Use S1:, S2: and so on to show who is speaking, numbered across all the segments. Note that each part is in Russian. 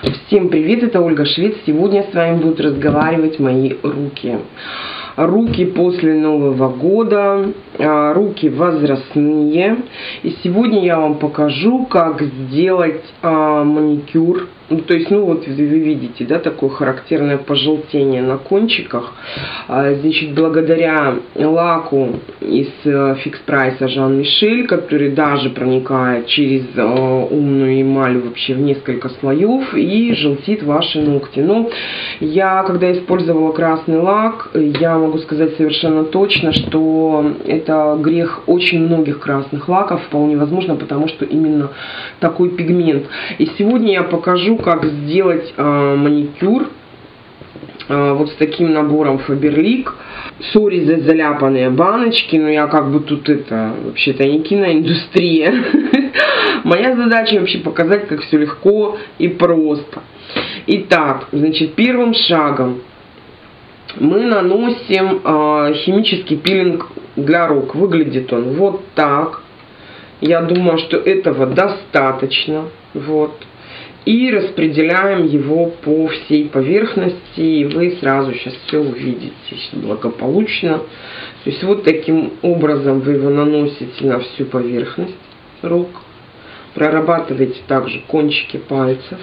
S1: Всем привет, это Ольга Швец. Сегодня с вами будут разговаривать мои руки. Руки после Нового года, руки возрастные. И сегодня я вам покажу, как сделать маникюр. То есть, вот вы видите, да, такое характерное пожелтение на кончиках. Значит, благодаря лаку из Fix Price Жан Мишель, который даже проникает через умную эмаль вообще в несколько слоев и желтит ваши ногти. Но я, когда использовала красный лак, я могу сказать совершенно точно, что это грех очень многих красных лаков, вполне возможно, потому что именно такой пигмент. И сегодня я покажу, как сделать маникюр вот с таким набором Faberlic. Сори за заляпанные баночки, но я как бы тут вообще-то не киноиндустрия. Моя задача вообще показать, как все легко и просто. Итак, значит, первым шагом мы наносим химический пилинг для рук. Выглядит он вот так. Я думаю, что этого достаточно. Вот. И распределяем его по всей поверхности. И вы сразу сейчас все увидите благополучно. То есть вот таким образом вы его наносите на всю поверхность рук. Прорабатываете также кончики пальцев.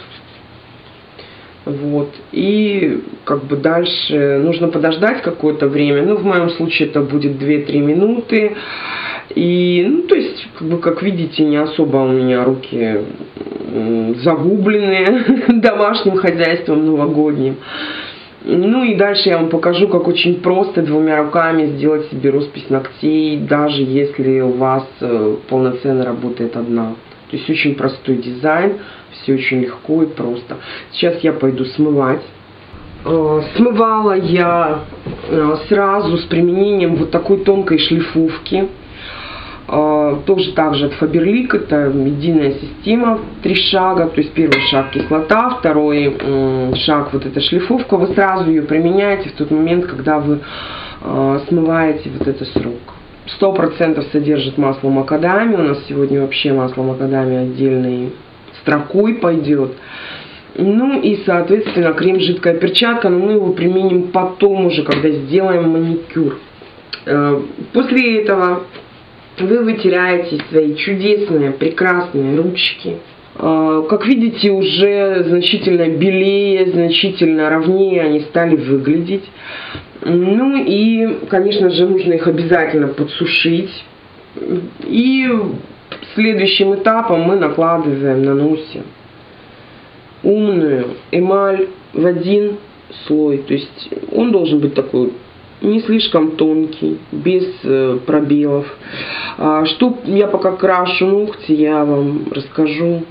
S1: Вот. И как бы дальше нужно подождать какое-то время. Ну, в моем случае это будет 2-3 минуты. И, то есть, как видите, не особо у меня руки загубленные домашним хозяйством новогодним. Ну и дальше я вам покажу, как очень просто двумя руками сделать себе роспись ногтей, даже если у вас полноценно работает одна. То есть очень простой дизайн, все очень легко и просто. Сейчас я пойду смывать. Смывала я сразу с применением вот такой тонкой шлифовки. Тоже также от Faberlic, это единая система, 3 шага, то есть первый шаг кислота, второй шаг вот эта шлифовка, вы сразу ее применяете в тот момент, когда вы смываете вот это с рук. 100% содержит масло макадамия, у нас сегодня вообще масло макадамия отдельной строкой пойдет. Ну и соответственно крем жидкая перчатка, но мы его применим потом уже, когда сделаем маникюр. После этого вы вытираете свои чудесные, прекрасные ручки. Как видите, уже значительно белее, значительно ровнее они стали выглядеть. Ну и, конечно же, нужно их обязательно подсушить. И следующим этапом мы наносим умную эмаль в один слой. То есть он должен быть такой не слишком тонкий, без пробелов. Что я пока крашу ногти, я вам расскажу,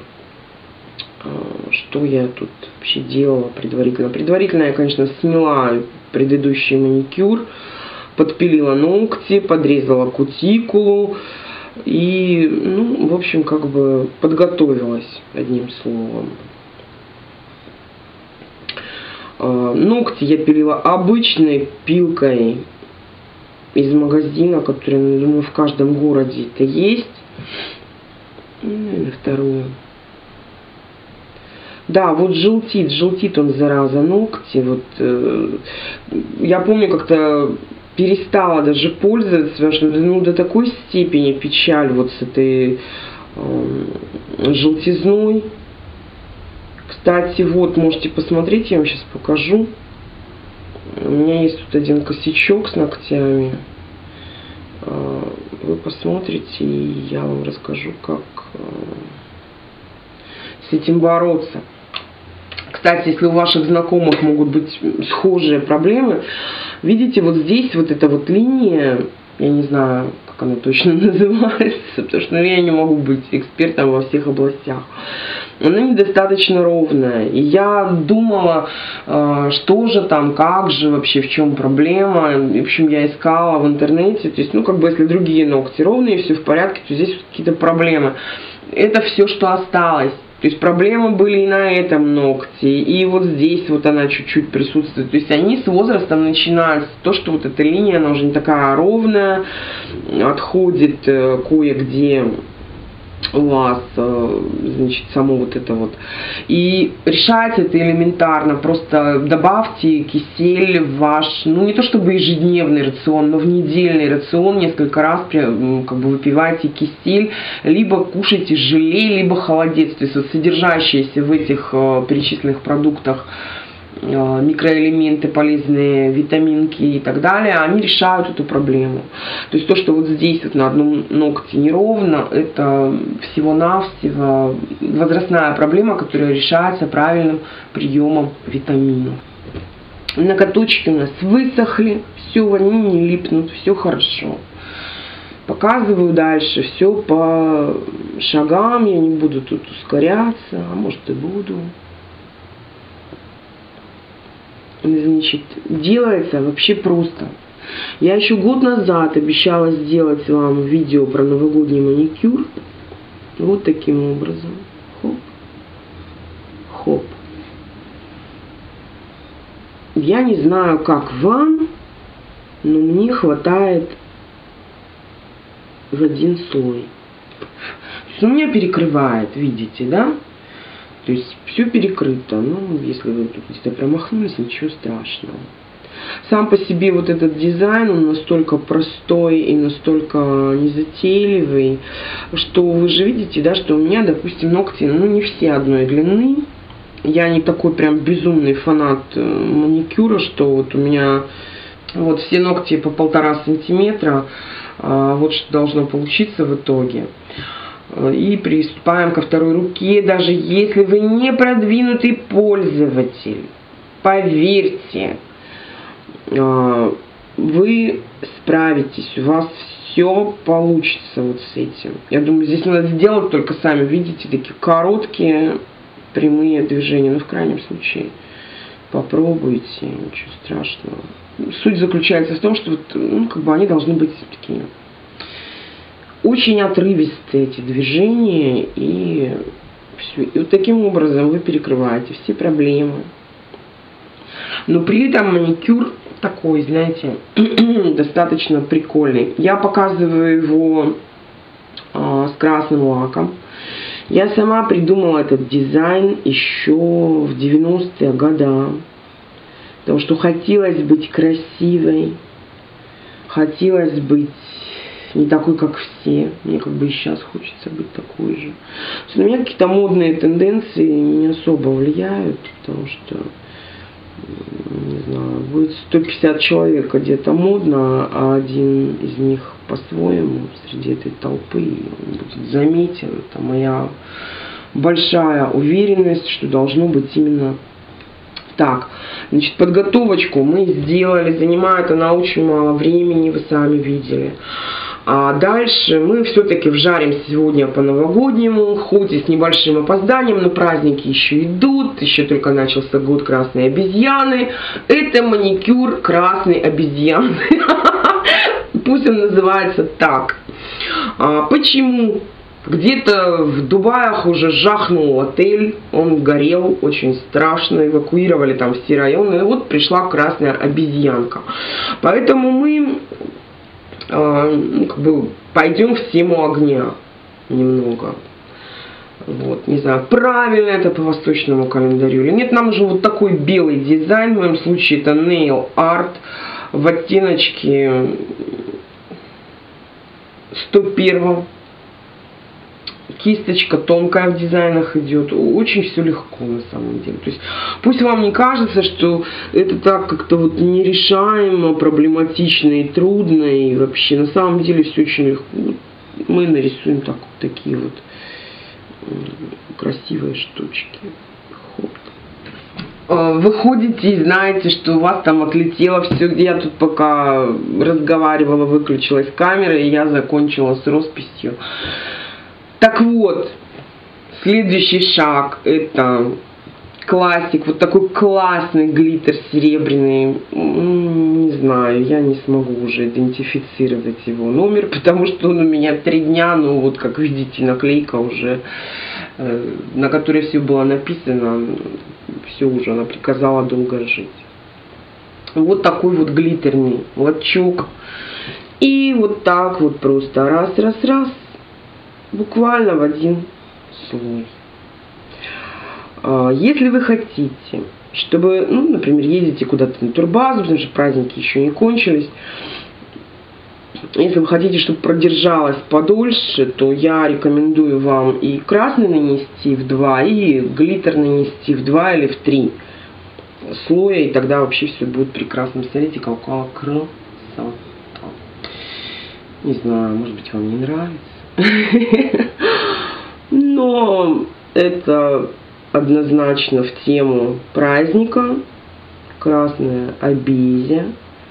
S1: что я тут вообще делала предварительно. Предварительно я, конечно, смела предыдущий маникюр, подпилила ногти, подрезала кутикулу и, в общем, как бы подготовилась, одним словом. Ногти я пилила обычной пилкой из магазина, которая, думаю, в каждом городе это есть. И на вторую. Да, вот желтит он, зараза, ногти. Вот, я помню, как-то перестала даже пользоваться, потому что до такой степени печаль вот с этой желтизной. Кстати, вот, можете посмотреть, я вам сейчас покажу. У меня есть тут один косячок с ногтями. Вы посмотрите, и я вам расскажу, как с этим бороться. Кстати, если у ваших знакомых могут быть схожие проблемы, видите, вот здесь вот эта вот линия, я не знаю, как она точно называется, потому что я не могу быть экспертом во всех областях. Она недостаточно ровная. И я думала, что же там, как же вообще, в чем проблема. В общем, я искала в интернете. То есть, если другие ногти ровные, все в порядке, то здесь какие-то проблемы. Это все, что осталось. То есть проблемы были и на этом ногте, и вот здесь вот она чуть-чуть присутствует. То есть они с возрастом начинают, то, что вот эта линия, она уже не такая ровная, отходит кое-где у вас, значит, само вот это вот. И решается это элементарно. Просто добавьте кисель в ваш, ну не то чтобы ежедневный рацион, но в недельный рацион несколько раз как бы выпивайте кисель, либо кушайте желе, либо холодец. То есть вот содержащиеся в этих перечисленных продуктах микроэлементы, полезные витаминки и так далее, они решают эту проблему. То есть то, что вот здесь вот на одном ногте неровно, это всего-навсего возрастная проблема, которая решается правильным приемом витаминов. Ноготочки у нас высохли, все, они не липнут, все хорошо. Показываю дальше все по шагам, я не буду тут ускоряться, а может и буду. Значит, делается вообще просто. Я еще год назад обещала сделать вам видео про новогодний маникюр. Вот таким образом. Хоп. Хоп. Я не знаю, как вам, но мне хватает в один слой. То есть у меня перекрывает, видите, да? То есть все перекрыто. Ну, если вы тут где-то промахнулись, ничего страшного. Сам по себе вот этот дизайн, он настолько простой и настолько незатейливый, что вы же видите, да, что у меня, допустим, ногти, ну, не все одной длины. Я не такой прям безумный фанат маникюра, что вот у меня вот все ногти по 1,5 сантиметра. Вот что должно получиться в итоге. И приступаем ко второй руке. Даже если вы не продвинутый пользователь, поверьте, вы справитесь, у вас все получится вот с этим. Я думаю, здесь надо сделать только сами, видите, такие короткие прямые движения. Ну, в крайнем случае, попробуйте, ничего страшного. Суть заключается в том, что вот, ну, как бы они должны быть такие очень отрывистые, эти движения, и все. И вот таким образом вы перекрываете все проблемы. Но при этом маникюр такой, знаете, достаточно прикольный. Я показываю его с красным лаком. Я сама придумала этот дизайн еще в 90-е годы. Потому что хотелось быть красивой, хотелось быть не такой, как все. Мне как бы и сейчас хочется быть такой же. На меня какие-то модные тенденции не особо влияют, потому что, не знаю, будет 150 человек где-то модно, а один из них по-своему среди этой толпы, он будет заметен. Это моя большая уверенность, что должно быть именно так. Значит, подготовочку мы сделали, занимает она очень мало времени, вы сами видели. А дальше мы все-таки вжарим сегодня по-новогоднему, хоть и с небольшим опозданием, но праздники еще идут, еще только начался год красной обезьяны. Это маникюр красной обезьяны. Пусть он называется так. Почему? Где-то в Дубаях уже жахнул отель, он горел очень страшно, эвакуировали там все районы, и вот пришла красная обезьянка. Поэтому мы как бы пойдем в тему огня немного. Вот, не знаю, правильно это по восточному календарю или нет. Нам нужен вот такой белый дизайн, в моем случае это Nail Art в оттеночке 101. Кисточка тонкая в дизайнах идет. Очень все легко на самом деле. То есть пусть вам не кажется, что это так как-то вот нерешаемо, проблематично и трудно. И вообще на самом деле все очень легко. Мы нарисуем так, вот такие вот красивые штучки. Вы ходите и знаете, что у вас там отлетело все. Я тут пока разговаривала, выключилась камера, и я закончила с росписью. Так вот, следующий шаг — это классик, вот такой классный глиттер серебряный. Не знаю, я не смогу уже идентифицировать его номер, потому что он у меня 3 дня, ну вот как видите, наклейка уже, на которой все было написано, все уже, она приказала долго жить. Вот такой вот глиттерный лачок. И вот так вот просто раз, раз, раз. буквально в один слой. Если вы хотите, чтобы, ну, например, едете куда-то на турбазу, потому что праздники еще не кончились, если вы хотите, чтобы продержалось подольше, то я рекомендую вам и красный нанести в 2, и глиттер нанести в 2 или в 3 слоя, и тогда вообще все будет прекрасно. Смотрите, какая красота. Не знаю, может быть, вам не нравится. Но это однозначно в тему праздника. Красная обезия.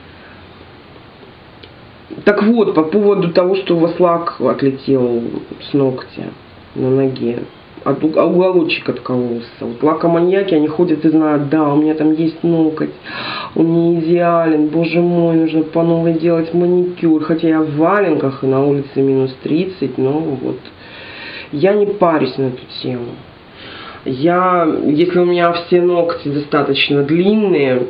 S1: Так вот, по поводу того, что у вас лак отлетел с ногтя на ноге, уголочек откололся. Вот лакоманьяки, они ходят и знают, да, у меня там есть ноготь, он не идеален, боже мой, нужно по новой делать маникюр. Хотя я в валенках и на улице минус 30, но вот я не парюсь на эту тему. Если у меня все ногти достаточно длинные,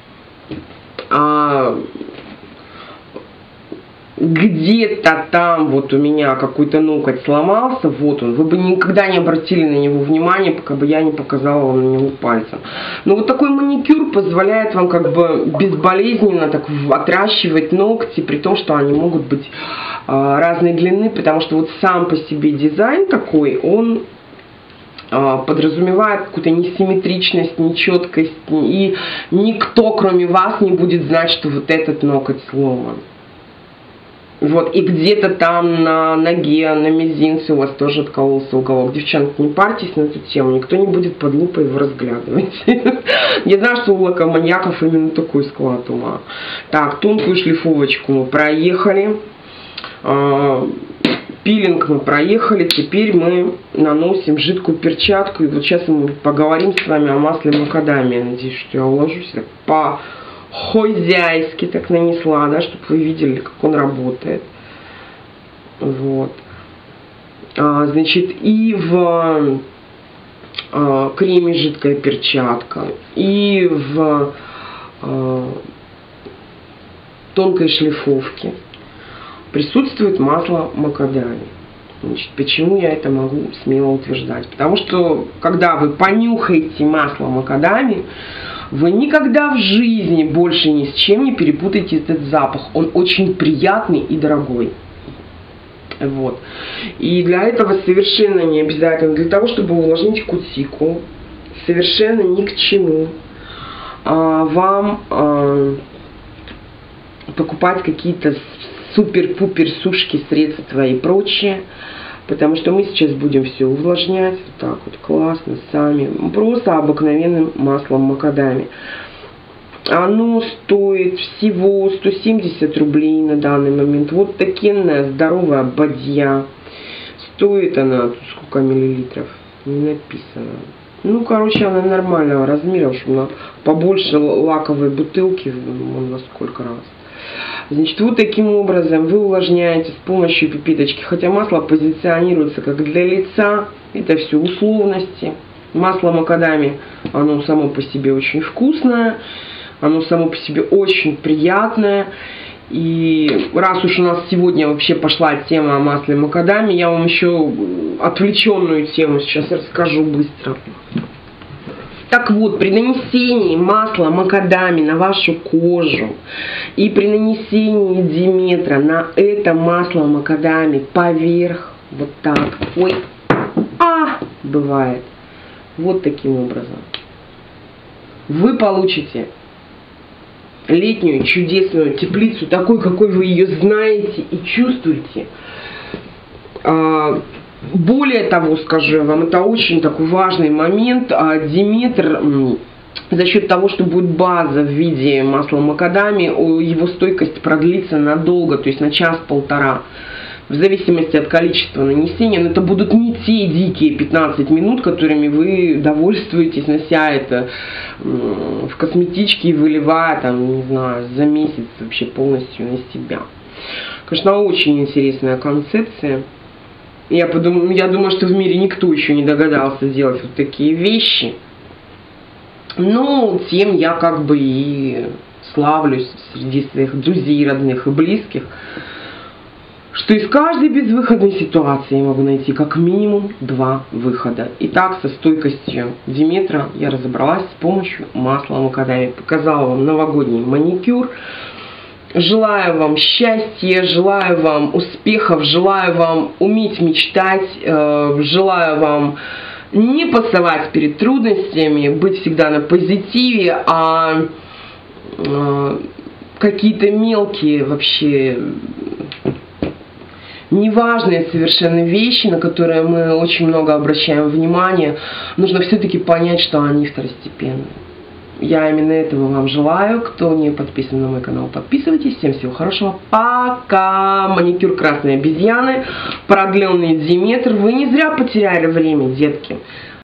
S1: где-то там вот у меня какой-то ноготь сломался, вот он, вы бы никогда не обратили на него внимания, пока бы я не показала вам на него пальцем. Но вот такой маникюр позволяет вам как бы безболезненно так отращивать ногти, при том, что они могут быть разной длины, потому что вот сам по себе дизайн такой, он подразумевает какую-то несимметричность, нечеткость, и никто, кроме вас, не будет знать, что вот этот ноготь сломан. Вот, и где-то там на ноге, на мизинце у вас тоже откололся уголок. Девчонки, не парьтесь на эту тему, никто не будет под лупой его разглядывать. Я знаю, что у лакоманьяков именно такой склад ума. Так, тонкую шлифовочку мы проехали. Пилинг мы проехали. Теперь мы наносим жидкую перчатку. И вот сейчас мы поговорим с вами о масле макадамия. Надеюсь, что я уложусь по-хозяйски так нанесла, да, чтобы вы видели, как он работает. Вот. Значит, и в креме жидкая перчатка, и в тонкой шлифовке присутствует масло макадамия. Значит, почему я это могу смело утверждать? Потому что, когда вы понюхаете масло макадамия, вы никогда в жизни больше ни с чем не перепутаете этот запах. Он очень приятный и дорогой. Вот. И для этого совершенно не обязательно, для того, чтобы увлажнить кутикулу, совершенно ни к чему вам покупать какие-то супер-пупер сушки, средства и прочее. Потому что мы сейчас будем все увлажнять, вот так вот классно, сами, просто обыкновенным маслом макадамия. Оно стоит всего 170 рублей на данный момент. Вот такенная здоровая бадья. Стоит она, тут сколько миллилитров, не написано. Ну, короче, она нормального размера, уж она побольше лаковой бутылки, вон во сколько раз. Значит, вот таким образом вы увлажняете с помощью пипеточки, хотя масло позиционируется как для лица, это все условности. Масло макадамия, оно само по себе очень вкусное, оно само по себе очень приятное. И раз уж у нас сегодня вообще пошла тема о масле макадамия, я вам еще отвлеченную тему сейчас расскажу быстро. Так вот, при нанесении масла макадамия на вашу кожу и при нанесении Диметра на это масло макадамия поверх, вот так, бывает, вот таким образом, вы получите летнюю чудесную теплицу, такой, какой вы ее знаете и чувствуете. Более того, скажу вам, это очень такой важный момент. Диметр, за счет того, что будет база в виде масла макадамия, его стойкость продлится надолго, то есть на час-полтора. В зависимости от количества нанесения. Но это будут не те дикие 15 минут, которыми вы довольствуетесь, нося это в косметичке и выливая, там, не знаю, за месяц вообще полностью на себя. Конечно, очень интересная концепция. Я думаю, что в мире никто еще не догадался делать вот такие вещи. Но тем я как бы и славлюсь среди своих друзей, родных и близких, что из каждой безвыходной ситуации я могу найти как минимум 2 выхода. Итак, со стойкостью Диметра я разобралась с помощью масла макадамия. Показала вам новогодний маникюр. Желаю вам счастья, желаю вам успехов, желаю вам уметь мечтать, желаю вам не пасовать перед трудностями, быть всегда на позитиве, а какие-то мелкие вообще неважные совершенно вещи, на которые мы очень много обращаем внимание, нужно все-таки понять, что они второстепенные. Я именно этого вам желаю. Кто не подписан на мой канал, подписывайтесь. Всем всего хорошего. Пока! Маникюр красной обезьяны, продленный Диметр. Вы не зря потеряли время, детки.